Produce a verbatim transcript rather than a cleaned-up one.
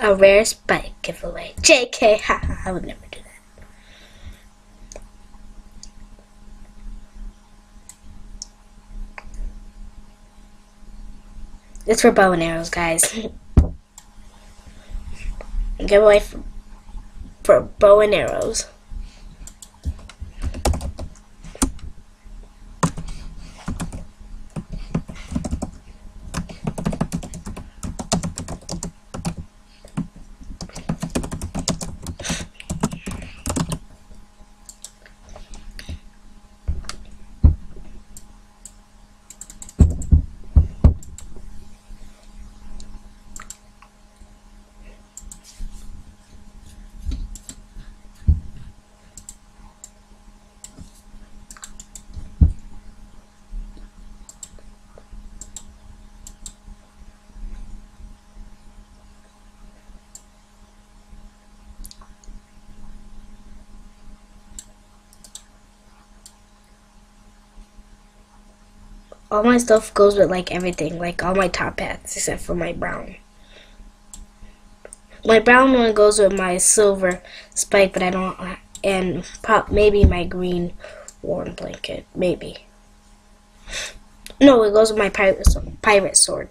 a rare spike giveaway. J K, haha, I would never do that. It's for bow and arrows, guys. Giveaway for, for bow and arrows. All my stuff goes with like everything, like all my top hats except for my brown. My brown one goes with my silver spike, but I don't, and pop maybe my green warm blanket, maybe. No, it goes with my pirate sword. Pirate sword.